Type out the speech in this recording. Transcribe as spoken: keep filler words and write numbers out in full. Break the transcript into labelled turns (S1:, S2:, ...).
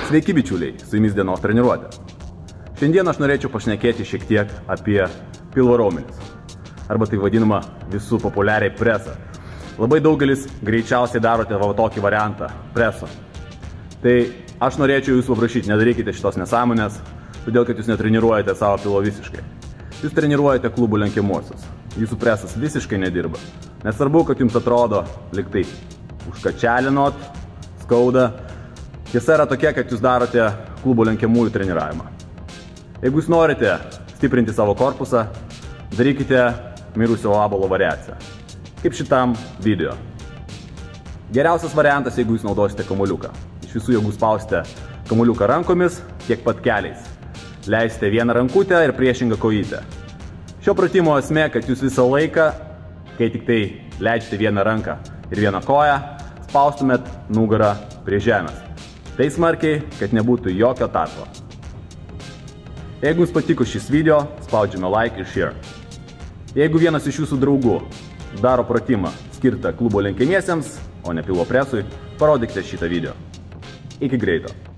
S1: Sveiki bičiuliai, su jumis dienos treniruotė. Šiandien aš norėčiau pašnekėti šiek tiek apie pilvo raumenis, arba tai vadinama visų populiariai presą. Labai daugelis greičiausiai darote va tokį variantą – preso. Tai aš norėčiau jūsų paprašyti, nedarykite šitos nesąmonės, todėl kad jūs netreniruojate savo pilvo visiškai. Jūs treniruojate klubų lenkiamuosius. Jūsų presas visiškai nedirba. Nesvarbu, kad jums atrodo lyg tai užkačialinot, skauda. Tiesa yra tokia, kad jūs darote klubų lenkiamųjų treniravimą. Jeigu jūs norite stiprinti savo korpusą, darykite mirusio vabalo variaciją. Kaip šitam video. Geriausias variantas, jeigu jūs naudosite kamuoliuką. Iš visų jėgų spausite kamuoliuką rankomis, tiek pat keliais. Leisite vieną rankutę ir priešingą kojytę. Šio pratimo esmė, kad jūs visą laiką, kai tik tai leidžiate vieną ranką ir vieną koją, spaustumėt nugarą prie žemės. Tai smarkiai, kad nebūtų jokio tarpo. Jeigu jums patiko šis video, spaudžiame like ir share. Jeigu vienas iš jūsų draugų daro pratimą skirtą klubo lenkiamiesiems, o ne pilvo presui, parodykite šitą video. Iki greito.